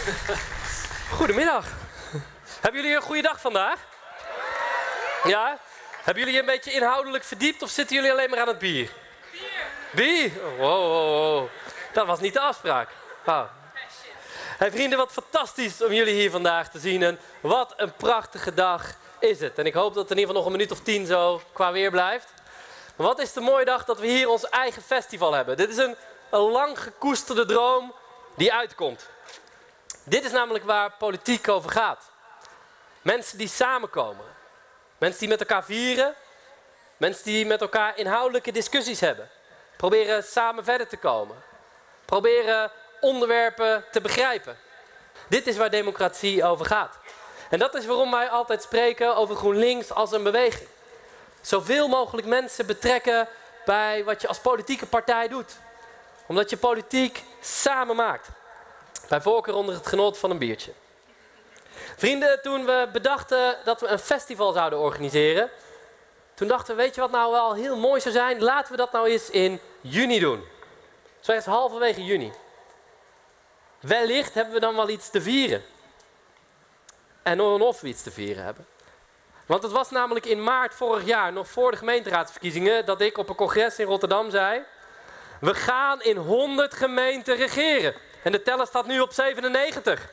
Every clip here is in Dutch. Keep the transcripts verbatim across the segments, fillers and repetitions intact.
Goedemiddag. Hebben jullie een goede dag vandaag? Ja? Hebben jullie een beetje inhoudelijk verdiept of zitten jullie alleen maar aan het bier? Bier. Bier? Wow, wow, wow. Dat was niet de afspraak. Oh. Hey vrienden, wat fantastisch om jullie hier vandaag te zien. En wat een prachtige dag is het. En ik hoop dat het in ieder geval nog een minuut of tien zo qua weer blijft. Maar wat is de mooie dag dat we hier ons eigen festival hebben. Dit is een, een lang gekoesterde droom die uitkomt. Dit is namelijk waar politiek over gaat. Mensen die samenkomen. Mensen die met elkaar vieren. Mensen die met elkaar inhoudelijke discussies hebben. Proberen samen verder te komen. Proberen onderwerpen te begrijpen. Dit is waar democratie over gaat. En dat is waarom wij altijd spreken over GroenLinks als een beweging. Zoveel mogelijk mensen betrekken bij wat je als politieke partij doet. Omdat je politiek samen maakt. Bij voorkeur onder het genot van een biertje. Vrienden, toen we bedachten dat we een festival zouden organiseren, toen dachten we, weet je wat nou wel heel mooi zou zijn? Laten we dat nou eens in juni doen. Zo ergens halverwege juni. Wellicht hebben we dan wel iets te vieren. En of we iets te vieren hebben. Want het was namelijk in maart vorig jaar, nog voor de gemeenteraadsverkiezingen, dat ik op een congres in Rotterdam zei, we gaan in honderd gemeenten regeren. En de teller staat nu op zevenennegentig.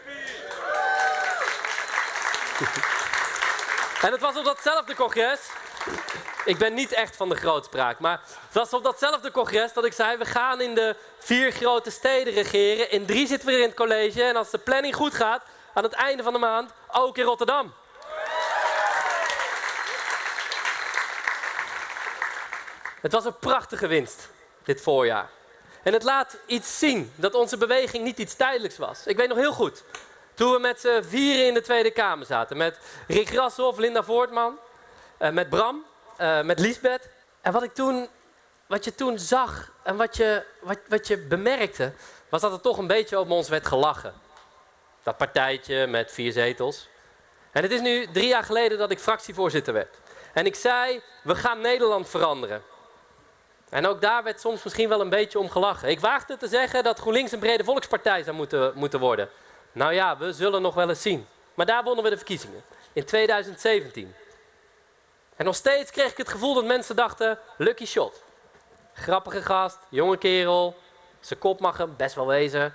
En het was op datzelfde congres, ik ben niet echt van de grootspraak, maar het was op datzelfde congres dat ik zei, we gaan in de vier grote steden regeren. In drie zitten we er in het college en als de planning goed gaat, aan het einde van de maand ook in Rotterdam. Het was een prachtige winst, dit voorjaar. En het laat iets zien, dat onze beweging niet iets tijdelijks was. Ik weet nog heel goed, toen we met z'n vieren in de Tweede Kamer zaten. Met Rick Grashoff, Linda Voortman, uh, met Bram, uh, met Liesbeth. En wat, ik toen, wat je toen zag en wat je, wat, wat je bemerkte, was dat er toch een beetje op ons werd gelachen. Dat partijtje met vier zetels. En het is nu drie jaar geleden dat ik fractievoorzitter werd. En ik zei, we gaan Nederland veranderen. En ook daar werd soms misschien wel een beetje om gelachen. Ik waagde te zeggen dat GroenLinks een brede volkspartij zou moeten, moeten worden. Nou ja, we zullen nog wel eens zien. Maar daar wonnen we de verkiezingen. In tweeduizend zeventien. En nog steeds kreeg ik het gevoel dat mensen dachten, lucky shot. Grappige gast, jonge kerel. Zijn kop mag hem best wel wezen.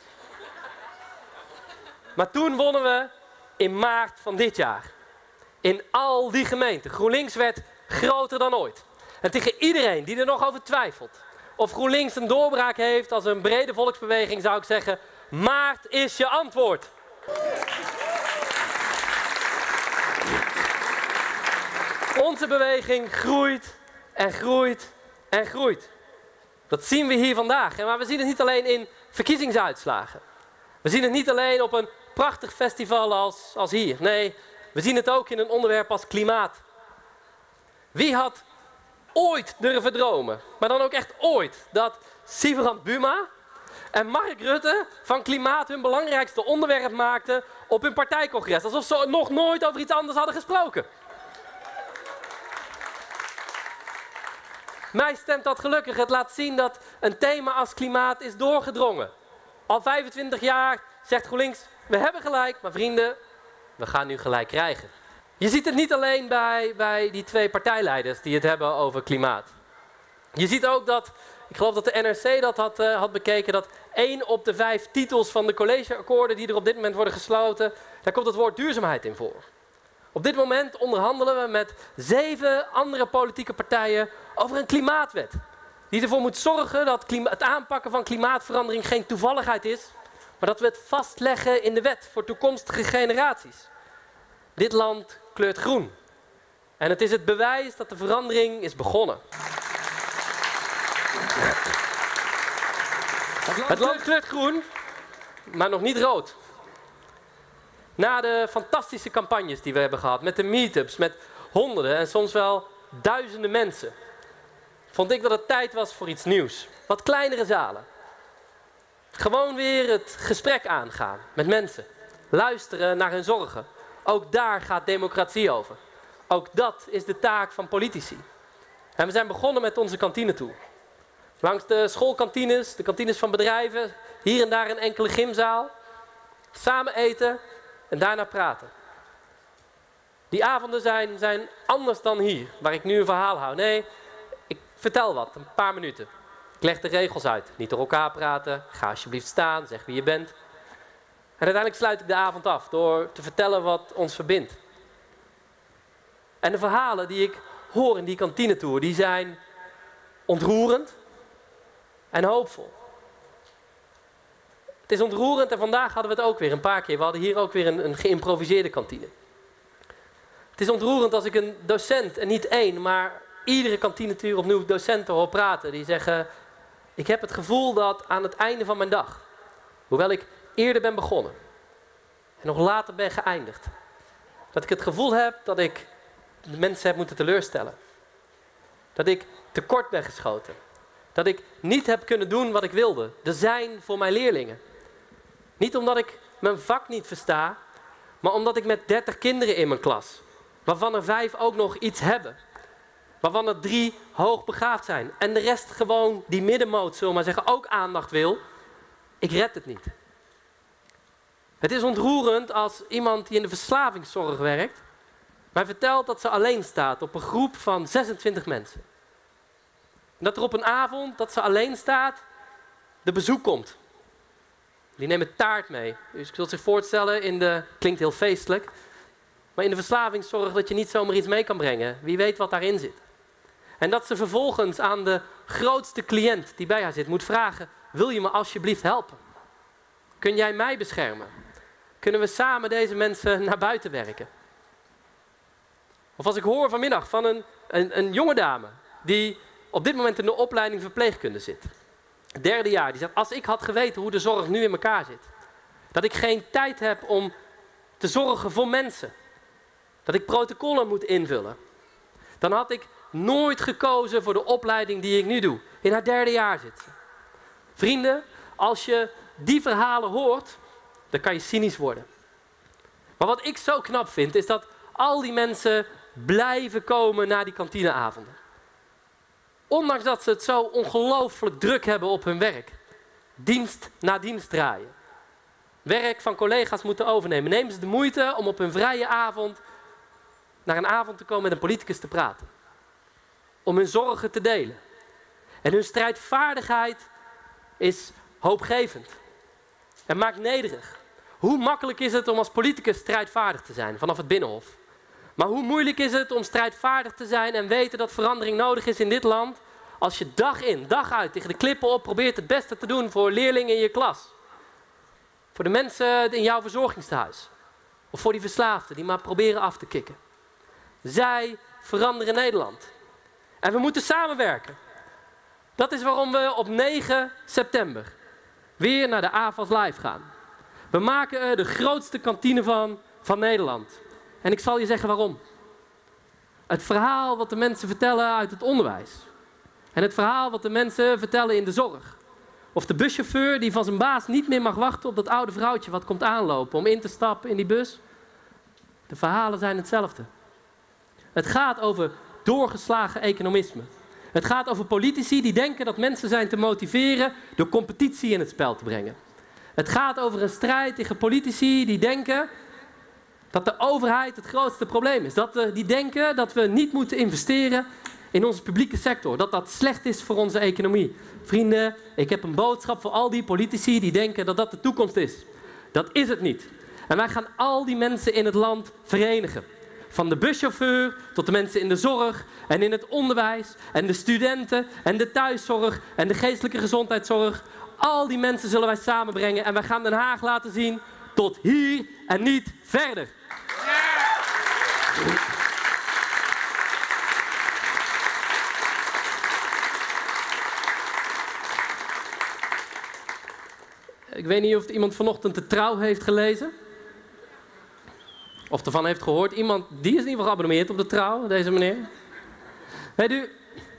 Maar toen wonnen we in maart van dit jaar. In al die gemeenten. GroenLinks werd groter dan ooit. En tegen iedereen die er nog over twijfelt of GroenLinks een doorbraak heeft als een brede volksbeweging, zou ik zeggen, maart is je antwoord. Onze beweging groeit en groeit en groeit. Dat zien we hier vandaag. Maar we zien het niet alleen in verkiezingsuitslagen. We zien het niet alleen op een prachtig festival als, als hier. Nee, we zien het ook in een onderwerp als klimaat. Wie had ooit durven dromen, maar dan ook echt ooit, dat Sibrand Buma en Mark Rutte van klimaat hun belangrijkste onderwerp maakten op hun partijcongres. Alsof ze nog nooit over iets anders hadden gesproken. Mij stemt dat gelukkig. Het laat zien dat een thema als klimaat is doorgedrongen. Al vijfentwintig jaar zegt GroenLinks, we hebben gelijk, maar vrienden, we gaan nu gelijk krijgen. Je ziet het niet alleen bij, bij die twee partijleiders die het hebben over klimaat. Je ziet ook dat, ik geloof dat de N R C dat had, uh, had bekeken, dat één op de vijf titels van de collegeakkoorden die er op dit moment worden gesloten, daar komt het woord duurzaamheid in voor. Op dit moment onderhandelen we met zeven andere politieke partijen over een klimaatwet. Die ervoor moet zorgen dat het aanpakken van klimaatverandering geen toevalligheid is, maar dat we het vastleggen in de wet voor toekomstige generaties. Dit land kleurt groen. En het is het bewijs dat de verandering is begonnen. Het land, het land kleurt groen, maar nog niet rood. Na de fantastische campagnes die we hebben gehad, met de meetups, met honderden en soms wel duizenden mensen, vond ik dat het tijd was voor iets nieuws. Wat kleinere zalen. Gewoon weer het gesprek aangaan met mensen. Luisteren naar hun zorgen. Ook daar gaat democratie over. Ook dat is de taak van politici. En we zijn begonnen met onze kantinetour. Langs de schoolkantines, de kantines van bedrijven, hier en daar een enkele gymzaal. samen eten en daarna praten. Die avonden zijn, zijn anders dan hier, waar ik nu een verhaal hou. Nee, ik vertel wat, een paar minuten. Ik leg de regels uit. Niet door elkaar praten, ga alsjeblieft staan, zeg wie je bent. En uiteindelijk sluit ik de avond af door te vertellen wat ons verbindt. En de verhalen die ik hoor in die kantinetour, die zijn ontroerend en hoopvol. Het is ontroerend en vandaag hadden we het ook weer een paar keer. We hadden hier ook weer een, een geïmproviseerde kantine. Het is ontroerend als ik een docent, en niet één, maar iedere kantinetour opnieuw docenten hoor praten. Die zeggen, ik heb het gevoel dat aan het einde van mijn dag, hoewel ik eerder ben begonnen en nog later ben geëindigd, dat ik het gevoel heb dat ik de mensen heb moeten teleurstellen. Dat ik tekort ben geschoten. Dat ik niet heb kunnen doen wat ik wilde. Er zijn voor mijn leerlingen. Niet omdat ik mijn vak niet versta, maar omdat ik met dertig kinderen in mijn klas, waarvan er vijf ook nog iets hebben. Waarvan er drie hoogbegaafd zijn. En de rest gewoon die middenmoot, zullen we maar zeggen, ook aandacht wil. Ik red het niet. Het is ontroerend als iemand die in de verslavingszorg werkt mij vertelt dat ze alleen staat op een groep van zesentwintig mensen. En dat er op een avond dat ze alleen staat, de bezoek komt. Die nemen taart mee. Dus je zult zich voorstellen, in de, klinkt heel feestelijk, maar in de verslavingszorg dat je niet zomaar iets mee kan brengen. Wie weet wat daarin zit. En dat ze vervolgens aan de grootste cliënt die bij haar zit moet vragen, wil je me alsjeblieft helpen? Kun jij mij beschermen? Kunnen we samen deze mensen naar buiten werken? Of als ik hoor vanmiddag van een, een, een jonge dame die op dit moment in de opleiding verpleegkunde zit. Het derde jaar. Die zegt, als ik had geweten hoe de zorg nu in elkaar zit. Dat ik geen tijd heb om te zorgen voor mensen. Dat ik protocollen moet invullen. Dan had ik nooit gekozen voor de opleiding die ik nu doe. In haar derde jaar zit ze. Vrienden, als je die verhalen hoort, dan kan je cynisch worden. Maar wat ik zo knap vind, is dat al die mensen blijven komen naar die kantineavonden. Ondanks dat ze het zo ongelooflijk druk hebben op hun werk. Dienst na dienst draaien. Werk van collega's moeten overnemen. Nemen ze de moeite om op hun vrije avond naar een avond te komen met een politicus te praten. Om hun zorgen te delen. En hun strijdvaardigheid is hoopgevend. En maakt nederig. Hoe makkelijk is het om als politicus strijdvaardig te zijn vanaf het Binnenhof? Maar hoe moeilijk is het om strijdvaardig te zijn en weten dat verandering nodig is in dit land, als je dag in, dag uit tegen de klippen op probeert het beste te doen voor leerlingen in je klas. Voor de mensen in jouw verzorgingstehuis. Of voor die verslaafden die maar proberen af te kicken. Zij veranderen Nederland. En we moeten samenwerken. Dat is waarom we op negen september weer naar de A V A S Live gaan. We maken er de grootste kantine van, van Nederland. En ik zal je zeggen waarom. Het verhaal wat de mensen vertellen uit het onderwijs. En het verhaal wat de mensen vertellen in de zorg. Of de buschauffeur die van zijn baas niet meer mag wachten op dat oude vrouwtje wat komt aanlopen om in te stappen in die bus. De verhalen zijn hetzelfde. Het gaat over doorgeslagen economisme. Het gaat over politici die denken dat mensen zijn te motiveren door competitie in het spel te brengen. Het gaat over een strijd tegen politici die denken dat de overheid het grootste probleem is. Dat de, die denken dat we niet moeten investeren in onze publieke sector. Dat dat slecht is voor onze economie. Vrienden, ik heb een boodschap voor al die politici die denken dat dat de toekomst is. Dat is het niet. En wij gaan al die mensen in het land verenigen. Van de buschauffeur tot de mensen in de zorg en in het onderwijs en de studenten en de thuiszorg en de geestelijke gezondheidszorg. Al die mensen zullen wij samenbrengen en wij gaan Den Haag laten zien tot hier en niet verder. Ik weet niet of iemand vanochtend de Trouw heeft gelezen. Of ervan heeft gehoord. Iemand, die is in ieder geval geabonneerd op de Trouw, deze meneer. Weet u,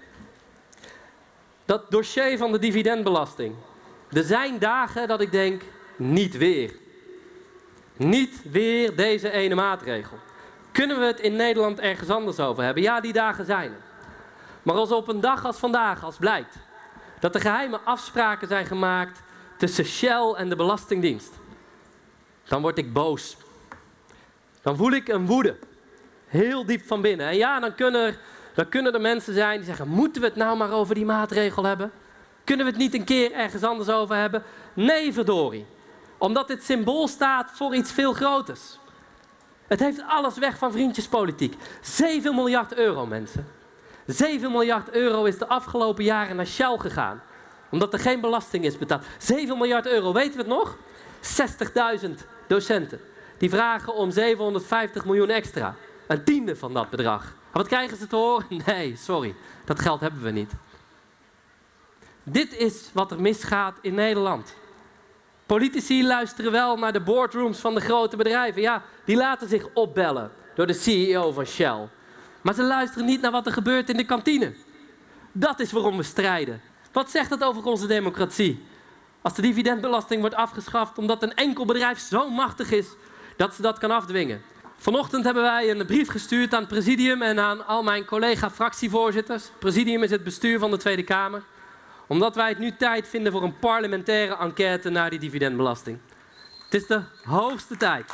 dat dossier van de dividendbelasting. Er zijn dagen dat ik denk, niet weer. Niet weer deze ene maatregel. Kunnen we het in Nederland ergens anders over hebben? Ja, die dagen zijn er. Maar als op een dag als vandaag, als blijkt dat er geheime afspraken zijn gemaakt tussen Shell en de Belastingdienst. dan word ik boos. Dan voel ik een woede. Heel diep van binnen. En ja, dan kunnen, dan kunnen er mensen zijn die zeggen, moeten we het nou maar over die maatregel hebben? Kunnen we het niet een keer ergens anders over hebben? Nee, verdorie. Omdat dit symbool staat voor iets veel groters. Het heeft alles weg van vriendjespolitiek. zeven miljard euro, mensen. zeven miljard euro is de afgelopen jaren naar Shell gegaan. Omdat er geen belasting is betaald. zeven miljard euro, weten we het nog? zestigduizend docenten. Die vragen om zevenhonderdvijftig miljoen extra. Een tiende van dat bedrag. En wat krijgen ze te horen? Nee, sorry. Dat geld hebben we niet. Dit is wat er misgaat in Nederland. Politici luisteren wel naar de boardrooms van de grote bedrijven. Ja, die laten zich opbellen door de C E O van Shell. Maar ze luisteren niet naar wat er gebeurt in de kantine. Dat is waarom we strijden. Wat zegt dat over onze democratie? Als de dividendbelasting wordt afgeschaft omdat een enkel bedrijf zo machtig is dat ze dat kan afdwingen. Vanochtend hebben wij een brief gestuurd aan het presidium en aan al mijn collega-fractievoorzitters. Het presidium is het bestuur van de Tweede Kamer. Omdat wij het nu tijd vinden voor een parlementaire enquête naar die dividendbelasting. Het is de hoogste tijd.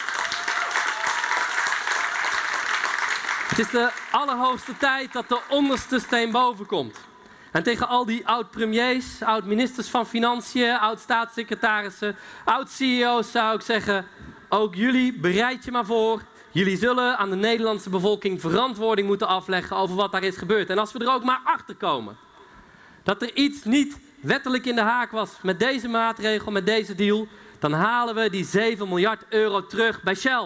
Het is de allerhoogste tijd dat de onderste steen boven komt. En tegen al die oud-premiers, oud-ministers van Financiën, oud-staatssecretarissen, oud-C E O's zou ik zeggen, ook jullie, bereid je maar voor. Jullie zullen aan de Nederlandse bevolking verantwoording moeten afleggen over wat daar is gebeurd. En als we er ook maar achter komen dat er iets niet wettelijk in de haak was met deze maatregel, met deze deal, dan halen we die zeven miljard euro terug bij Shell.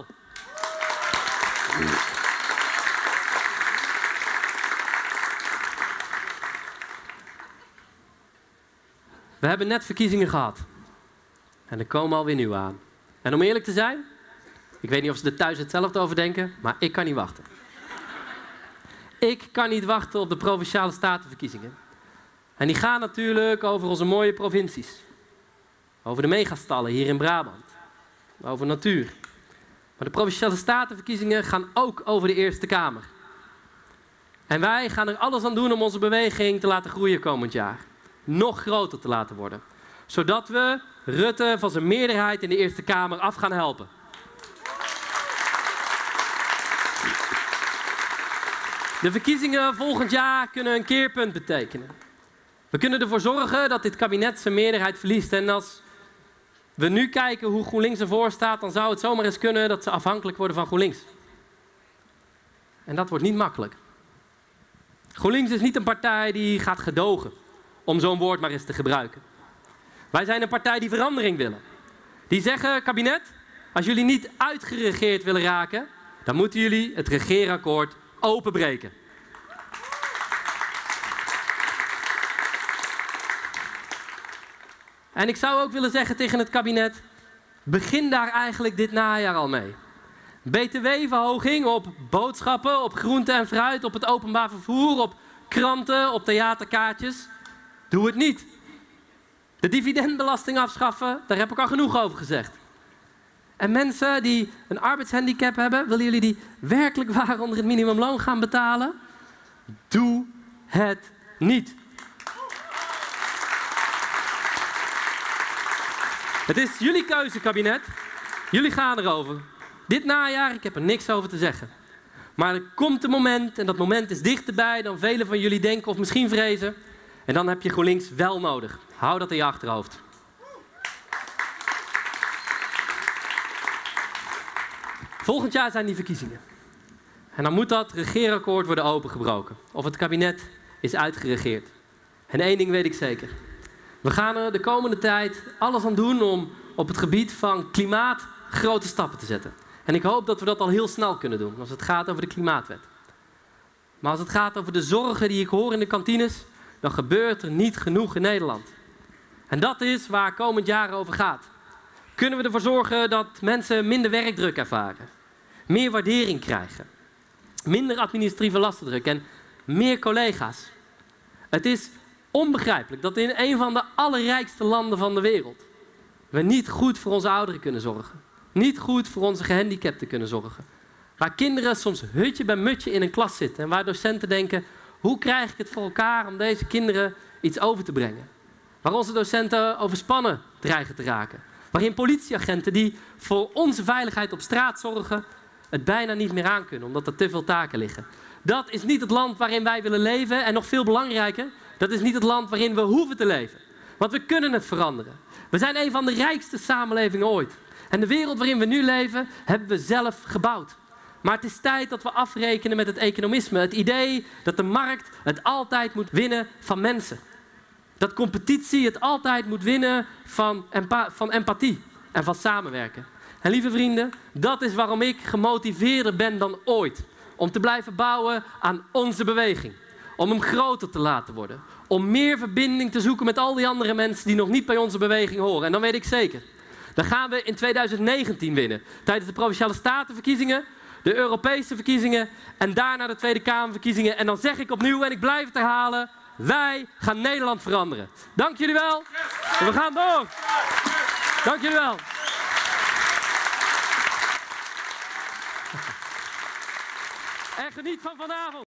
We hebben net verkiezingen gehad. En er komen alweer nieuwe aan. En om eerlijk te zijn, ik weet niet of ze er thuis hetzelfde over denken, maar ik kan niet wachten. Ik kan niet wachten op de Provinciale Statenverkiezingen. En die gaan natuurlijk over onze mooie provincies. Over de megastallen hier in Brabant. Over natuur. Maar de Provinciale Statenverkiezingen gaan ook over de Eerste Kamer. En wij gaan er alles aan doen om onze beweging te laten groeien komend jaar. Nog groter te laten worden. Zodat we Rutte van zijn meerderheid in de Eerste Kamer af gaan helpen. De verkiezingen volgend jaar kunnen een keerpunt betekenen. We kunnen ervoor zorgen dat dit kabinet zijn meerderheid verliest. En als we nu kijken hoe GroenLinks ervoor staat, dan zou het zomaar eens kunnen dat ze afhankelijk worden van GroenLinks. En dat wordt niet makkelijk. GroenLinks is niet een partij die gaat gedogen, om zo'n woord maar eens te gebruiken. Wij zijn een partij die verandering willen. Die zeggen, kabinet, als jullie niet uitgeregeerd willen raken, dan moeten jullie het regeerakkoord openbreken. En ik zou ook willen zeggen tegen het kabinet, begin daar eigenlijk dit najaar al mee. B T W-verhoging op boodschappen, op groente en fruit, op het openbaar vervoer, op kranten, op theaterkaartjes. Doe het niet. De dividendbelasting afschaffen, daar heb ik al genoeg over gezegd. En mensen die een arbeidshandicap hebben, willen jullie die werkelijk waar onder het minimumloon gaan betalen? Doe het niet. Het is jullie keuze, kabinet. Jullie gaan erover. Dit najaar, ik heb er niks over te zeggen. Maar er komt een moment, en dat moment is dichterbij dan velen van jullie denken of misschien vrezen. En dan heb je GroenLinks wel nodig. Hou dat in je achterhoofd. Volgend jaar zijn die verkiezingen. En dan moet dat regeerakkoord worden opengebroken. Of het kabinet is uitgeregeerd. En één ding weet ik zeker. We gaan er de komende tijd alles aan doen om op het gebied van klimaat grote stappen te zetten. En ik hoop dat we dat al heel snel kunnen doen, als het gaat over de klimaatwet. Maar als het gaat over de zorgen die ik hoor in de kantines, dan gebeurt er niet genoeg in Nederland. En dat is waar komend jaar over gaat. Kunnen we ervoor zorgen dat mensen minder werkdruk ervaren, meer waardering krijgen, minder administratieve lastendruk en meer collega's. Het is onbegrijpelijk dat in een van de allerrijkste landen van de wereld we niet goed voor onze ouderen kunnen zorgen. Niet goed voor onze gehandicapten kunnen zorgen. Waar kinderen soms hutje bij mutje in een klas zitten en waar docenten denken, hoe krijg ik het voor elkaar om deze kinderen iets over te brengen? Waar onze docenten overspannen dreigen te raken. Waarin politieagenten die voor onze veiligheid op straat zorgen, het bijna niet meer aankunnen, omdat er te veel taken liggen. Dat is niet het land waarin wij willen leven. En nog veel belangrijker, dat is niet het land waarin we hoeven te leven. Want we kunnen het veranderen. We zijn een van de rijkste samenlevingen ooit. En de wereld waarin we nu leven, hebben we zelf gebouwd. Maar het is tijd dat we afrekenen met het economisme. Het idee dat de markt het altijd moet winnen van mensen. Dat competitie het altijd moet winnen van, empa- van empathie en van samenwerken. En lieve vrienden, dat is waarom ik gemotiveerder ben dan ooit. Om te blijven bouwen aan onze beweging. Om hem groter te laten worden. Om meer verbinding te zoeken met al die andere mensen die nog niet bij onze beweging horen. En dan weet ik zeker, dan gaan we in tweeduizend negentien winnen. Tijdens de Provinciale Statenverkiezingen, de Europese verkiezingen en daarna de Tweede Kamerverkiezingen. En dan zeg ik opnieuw, en ik blijf het herhalen, wij gaan Nederland veranderen. Dank jullie wel. En we gaan door. Dank jullie wel. En geniet van vanavond.